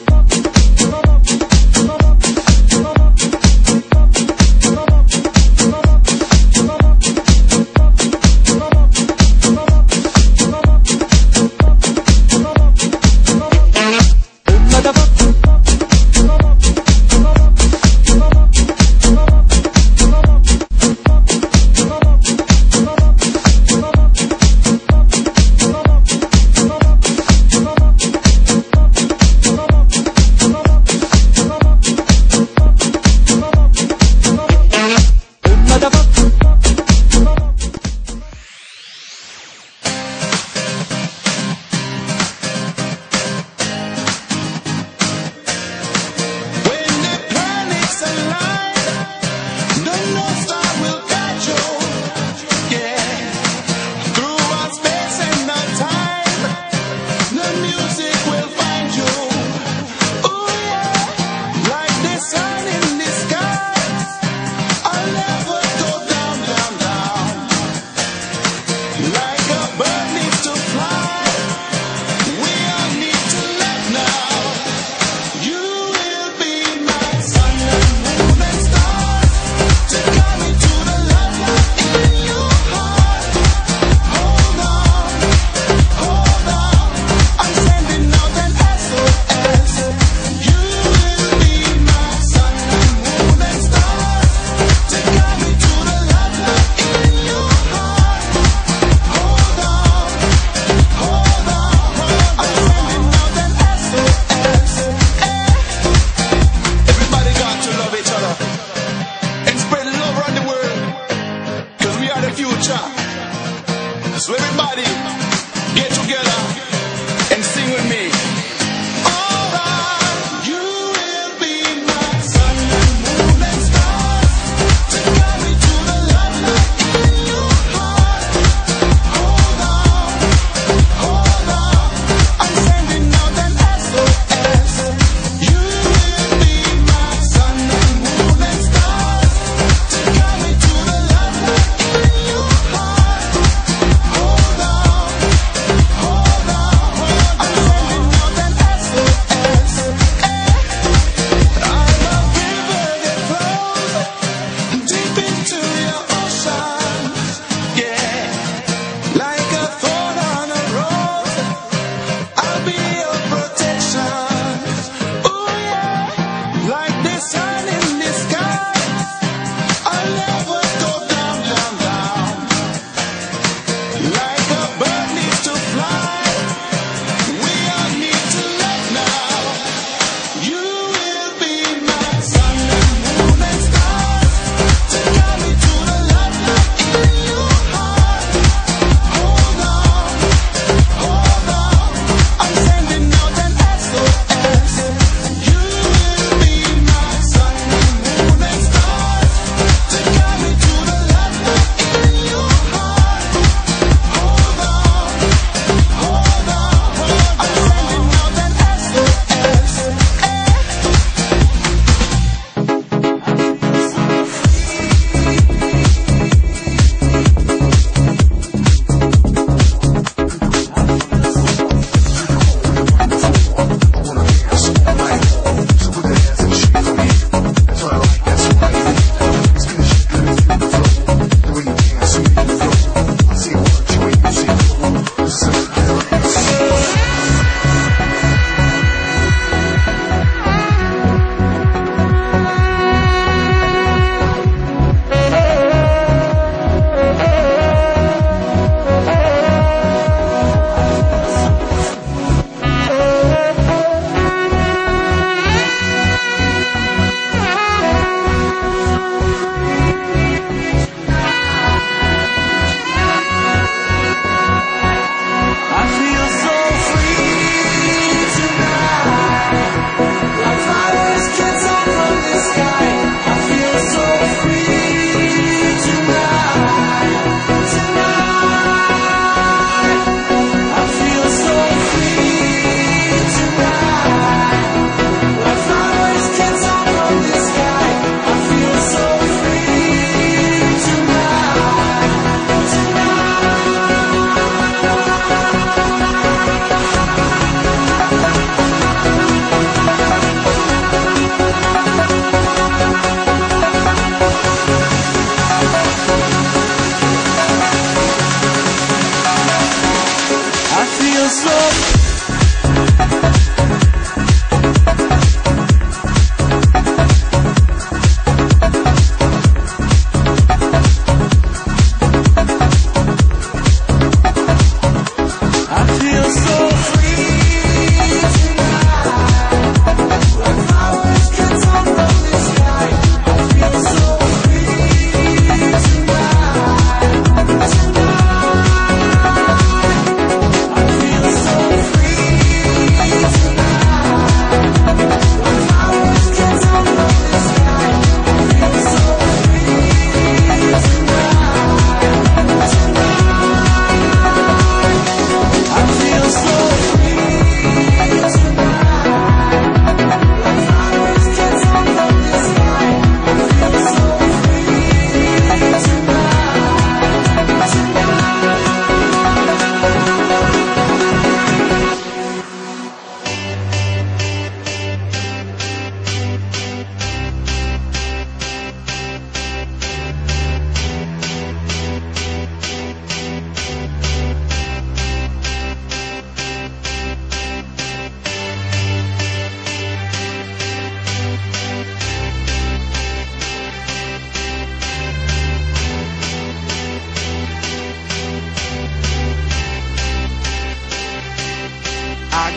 So everybody, get together and sing with me. Alright, you will be my sun and moon and stars to guide me to the love light in your heart. Hold on, I'm sending out an SOS. You will be my sun and moon and stars to guide me to the love light in your heart. Hold on, I'm sending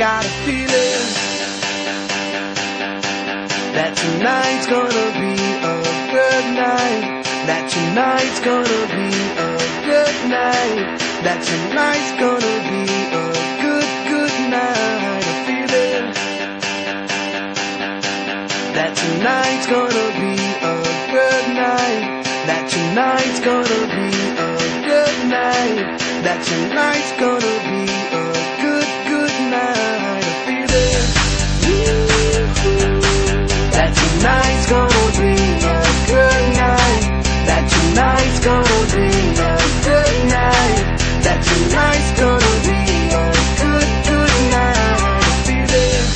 got a feeling that tonight's gonna be a good night. That tonight's gonna be a good night. That tonight's gonna be a good, good night. A feeling that tonight's gonna be a good night. That tonight's gonna be a good night. That tonight's gonna be a good, good night. A feeling that tonight's gonna be a good night. That tonight's gonna be a good night. That tonight's gonna be a good, good night. A feeling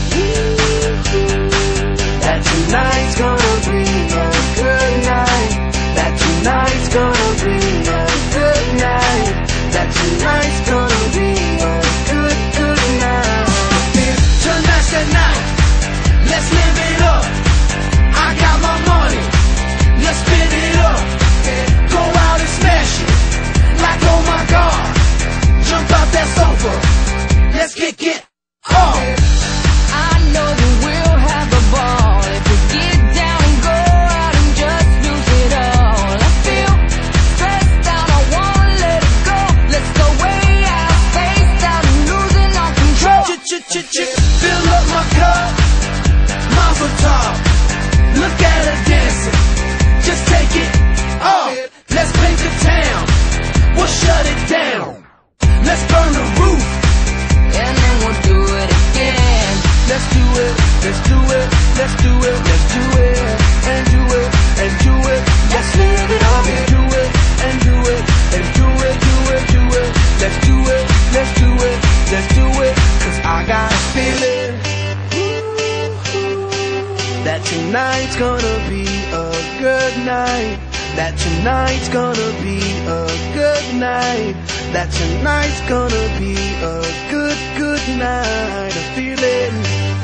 that tonight's gonna be a good night. That tonight's gonna be a good night. That tonight's gonna be a good, good night. Tonight's the night. Let's live it up. I got my money. Let's spin it up. Go out and smash it. Like oh my God. Jump out that sofa. Let's kick it off. I know that we'll have a ball if we get down and go out and just lose it all. I feel stressed out, I wanna let it go. Let's go way out, spaced out and losing our control. Fill up my cup, Mazel tov. Look at her dancing, just take it off. Let's paint the town, we'll shut it down. Let's burn the roof, And then we'll do it again. let's do it, let's do it, let's do it, let's do it, and do it, and do it. Let's live it up and do it, and do it, and do it, do it, do it. Let's do it, let's do it, let's do it. Cause I got a feeling that tonight's gonna be a good night. That tonight's gonna be a good night. That tonight's gonna be a good, good night. A feeling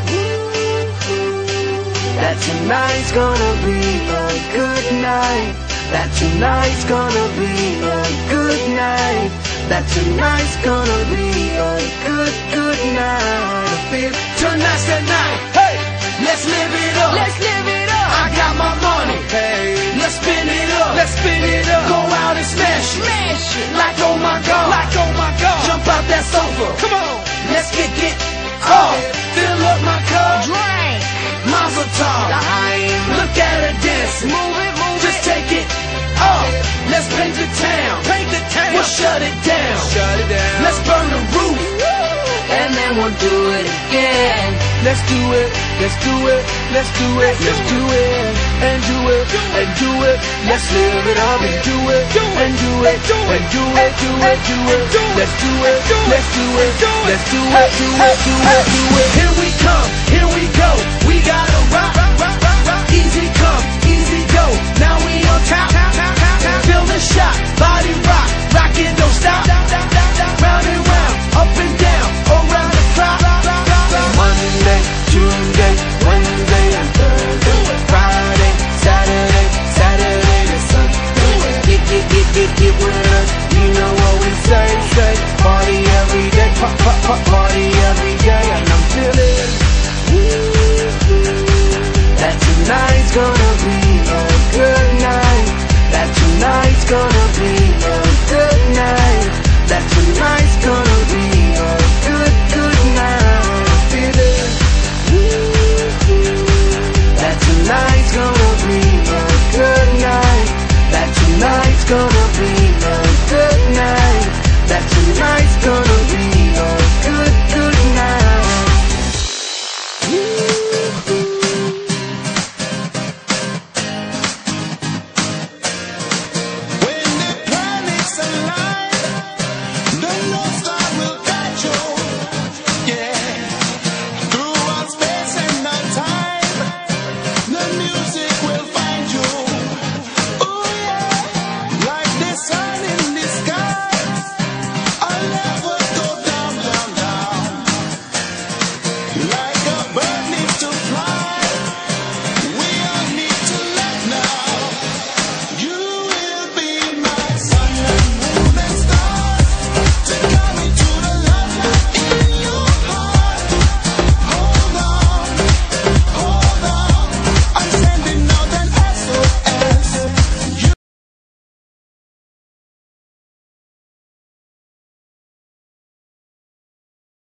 that tonight's gonna be a good night. That tonight's gonna be a good night. That tonight's gonna be a good, good night. I feel tonight's the night. Hey, let's live it up. Let's live it up. I got my money. Hey, let's spin it up. Let's spin it up. Go out and smash it. Smash it. Like oh my God. Like oh my God. Jump out that sofa. Come on. Let's kick it off. Fill up my cup. Drink. Mazel tov. Look at her dancing. Move it, move Just it. take it off. Let's paint the town. Paint the town. We'll shut it down. Shut it down. Let's burn the roof. And then we'll do it again. Let's do it. Let's do it. Let's do it. Let's do it. And do it. And do it. Let's live it up and do it. And do it. And do it. Do it. Do it. Let's do it. Let's do it. Let's do it. Do it. Do it. Do it. Here we come. Here we go. We gotta rock. Easy come. Easy go. Now we on top. Feel the shot.